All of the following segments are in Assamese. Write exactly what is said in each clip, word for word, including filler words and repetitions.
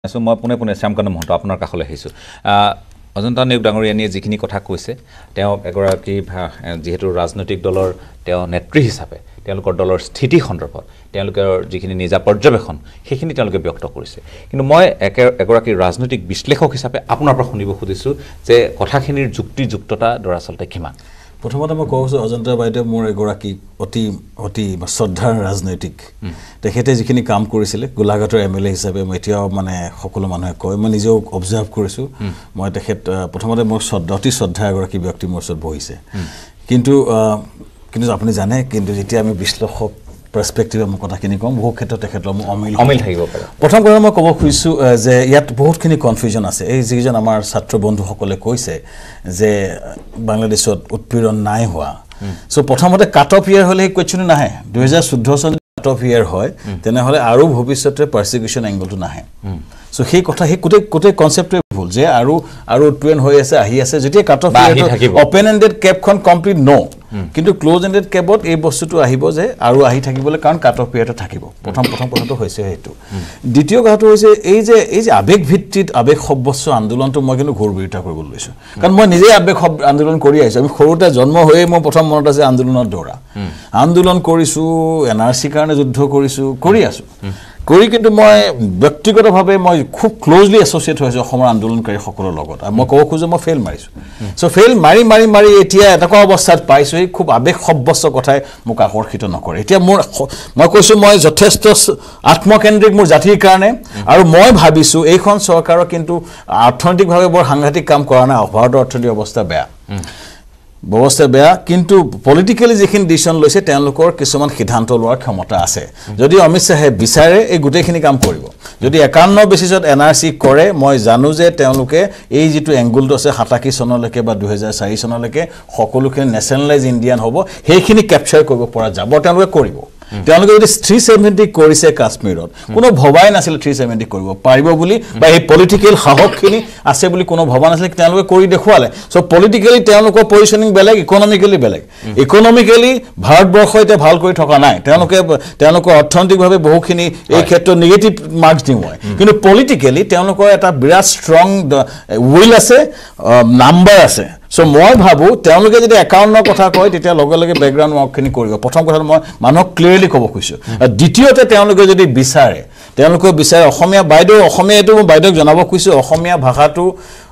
So মই পুনে পুনে শ্যামকান্ত মহন্ত আপোনাৰ কাখলৈ আহিছো অজন্তা নেওগ ডাঙৰীয়ানিয়ে যিখিনি কথা কৈছে তেওঁ এগৰাকী যেহেতু ৰাজনৈতিক দলৰ তেওঁ নেত্ৰী হিচাপে তেওঁলোকৰ দলৰ স্থিতি সন্দৰ্ভত তেওঁলোকৰ যিখিনি নিজা পৰ্যবেক্ষণ সেইখিনি তেওঁলোকে ব্যক্ত কৰিছে কিন্তু মই এগৰাকী ৰাজনৈতিক বিশ্লেষক হিচাপে আপোনাৰ পৰা শুনিব খুজিছো যে কথাখিনিৰ যুক্তিযুক্ততা দৰাচলতে কিমান প্ৰথমতে মই কৈছো অজন্তা বাইদেউ মোৰ এগৰাকী অতি অতি শ্ৰদ্ধাৰ ৰাজনৈতিক তেখেতে যিখিনি কাম কৰিছিল গোলাঘাটৰ এমএলএ হিচাপে মই এতিয়াও মানে সকলো মানুহে কয় মই নিজেও অবজাৰ্ভ কৰিছো মই তেখেত প্ৰথমতে মোৰ শ্ৰদ্ধা অতি শ্ৰদ্ধা এগৰাকী ব্যক্তি মোৰ ওচৰত বহিছে কিন্তু কিন্তু আপুনি জানে কিন্তু যেতিয়া আমি বিশ্লেষক perspective মই কথাখিনি কম বহু ক্ষেত্ৰত তেখেতৰ অমিল অমিল থাকিব পাৰে প্ৰথম কথা মই ক'ব খুজিছো যে ইয়াত বহুতখিনি কনফিউজন আছে এই যিজন আমাৰ ছাত্ৰ বন্ধুসকলে কৈছে যে বাংলাদেশত উৎপীড়ন নাই হোৱা সো প্ৰথমতে কাট অফ ইয়াৰ হলে কোৱেশ্চন নাহে দুই হাজাৰ চৈধ্য চন কাট অফ ইয়াৰ হয় তেনেহলে আৰু ভৱিষ্যতে পাৰসিকিউশন এংগলটো নাহে সো সেই কথা হে কোটে কোটে কনসেপ্টে ভুল যে আৰু আৰু উৎপীড়ন হৈ আছে আহি আছে যেতিয়া কাট অফ ইয়াৰ ওপেন এন্ডেড কেপখন কমপ্লিট নো কিন্তু ক্লোজ এন্ডেড কেবত এই বস্তুটো আহিব যে আৰু আহি থাকিবলৈ কাৰণ কাট অফ পিৰিয়ড থাকিব প্ৰথম প্ৰথম কথাটো হৈছে হেতু দ্বিতীয় কথাটো হৈছে এই যে এই যে আবেগ ভিত্তিত আবেগ সব্যস্ত আন্দোলনটো মই কিন্তু ঘোৰ বিৰোধিতা কৰিব লৈছো কাৰণ মই নিজে আবেগ আন্দোলন কৰি আহিছো আমি সৰুতে জন্ম হৈয়ে মই প্ৰথম মনত আছে আন্দোলনত দৌৰা আন্দোলন কৰিছো এনআৰসি কাৰণে যুদ্ধ কৰিছো কৰি আছো কৰি কিন্তু মই ব্যক্তিগতভাৱে মই খুব ক্লোজলি এছ'চিয়েট হৈছো অসমৰ আন্দোলনকাৰী সকলৰ লগত আৰু মই ক'ব খোজো মই ফেল মাৰিছো সো ফেল মাৰি মাৰি মাৰি এতিয়া এটা অৱস্থাত পাইছো খুব আবেগ সব্যস্ত কথাই মোক আকৰ্ষিত নকৰে এতিয়া মোৰ মই কৈছো মই যথেষ্ট আত্মকেন্দ্ৰিক মোৰ জাতিৰ কাৰণে আৰু মই ভাবিছো এইখন চৰকাৰৰ কিন্তু অৰ্থনৈতিকভাৱে বৰ সাংঘাতিক কাম কৰা নাই ভাৰতৰ অৰ্থনৈতিক অৱস্থা বেয়া ব্যৱস্থা বেয়া কিন্তু পলিটিক্যালি যিখিনি ডিসিশন লৈছে তেওঁলোকৰ কিছুমান সিদ্ধান্ত লোৱাৰ ক্ষমতা আছে যদি অমিত শাহে বিচাৰে এই গুটেখিনি কাম কৰিব যদি একাৱন্ন বেচিছত এনআৰসি কৰে মই জানো যে তেওঁলোকে এই যেটো এংগলটো আছে সাতাশী চনলৈকে বা দুই হাজাৰ চাৰি চনলৈকে সকলোখিনি নেশনালাইজ ইণ্ডিয়ান হ'ব সেইখিনি ক্যাপচাৰ কৰিব পৰা যাব তেওঁলোকে কৰিব তেওঁলোকে যদি থ্ৰী ছেভেণ্টি কৰিছে কাশ্মীৰত কোনো ভবাই নাছিল থ্ৰী ছেভেণ্টি কৰিব পাৰিব বুলি বা এই পলিটিক্যাল সাহসখিনি আছে বুলি কোনো ভবা নাছিল তেওঁলোকে কৰি দেখুৱালে সো পলিটিক্যালি তেওঁলোকৰ পজিশনিং বেলেগ ইকোনমিক্যালি বেলেগ ইকোনমিক্যালি ভাৰতবৰ্ষ এটা ভাল কৰি থকা নাই তেওঁলোকে তেওঁলোকৰ অৰ্থনৈতিকভাৱে বহুখিনি এই ক্ষেত্ৰত নেগেটিভ মাৰ্কস দিও হয় কিন্তু পলিটিক্যালি তেওঁলোকৰ এটা বিৰাট ষ্ট্ৰং উইল আছে নাম্বাৰ আছে সো মই ভাবো তেওঁলোকে যদি একাৱন্ন কথা কয় তেতিয়া লগে লগে ব্যাকগ্ৰাউণ্ড ওয়াৰ্কখিনি কৰিব প্ৰথম কথা মই মানুহক ক্লিয়াৰলি ক'ব খুজিছো দ্বিতীয়তে তেওঁলোকে যদি বিচাৰে তেওঁলোকে বিচাৰে অসমীয়া বাইদেউ অসমীয়া এটো মই বাইদেউক জনাব খুজিছো অসমীয়া ভাষাটো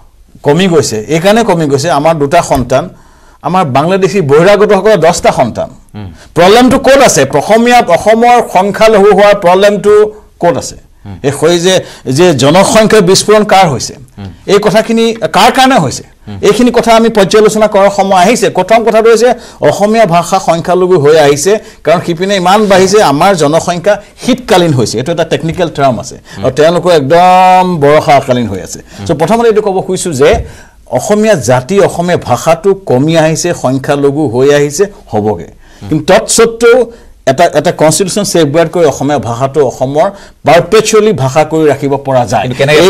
কমি গৈছে এই কাৰণে কমি গৈছে আমাৰ দুটা সন্তান আমাৰ বাংলাদেশী বহিৰাগতসকলৰ দহটা সন্তান প্ৰবলেমটো ক'ত আছে অসমীয়া অসমৰ সংখ্যালঘু হোৱাৰ প্ৰবলেমটো ক'ত আছে এই হৈ যে যে জনসংখ্যা বিস্ফোৰণ কাৰ হৈছে এই কথাখিনি কাৰ কাৰণে হৈছে এইখিনি কথা আমি পৰ্যালোচনা কৰাৰ সময় আহিছে প্ৰথম কথাটো হৈছে অসমীয়া ভাষা সংখ্যালঘু হৈ আহিছে কাৰণ কিপিনে ইমান বাঢ়িছে আমাৰ জনসংখ্যা শীতকালীন হৈছে এটা এটা টেকনিক্যাল টাৰ্ম আছে আৰু তেওঁলোকৰ একদম বৰষাকালীন হৈ আছে সো প্ৰথমতে এইটো ক'ব খুজিছো যে অসমীয়া জাতি অসমীয়া ভাষাটো কমি আহিছে সংখ্যালঘু হৈ আহিছে হ'বগে কিন্তু তৎসত্ত্বেও এটা এটা কনস্টিটিউশন সেফগাৰ্ড কৰি অসমীয়া ভাষাটো অসমৰ পাৰপেচুৱেলি ভাষা কৰি ৰাখিব পৰা যায়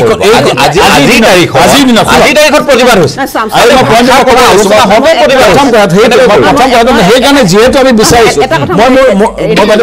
আজি আজি তাৰিখ আজি দিনত আজি তাৰিখত প্ৰতিবাদ হৈছে আৰু মই পঞ্চায়ত কথা আলোচনা হ'ব প্ৰতিবাদ প্ৰথম কথা সেই প্ৰথম কথা সেইকাৰণে যেহেতু আমি বিচাৰিছো মই মই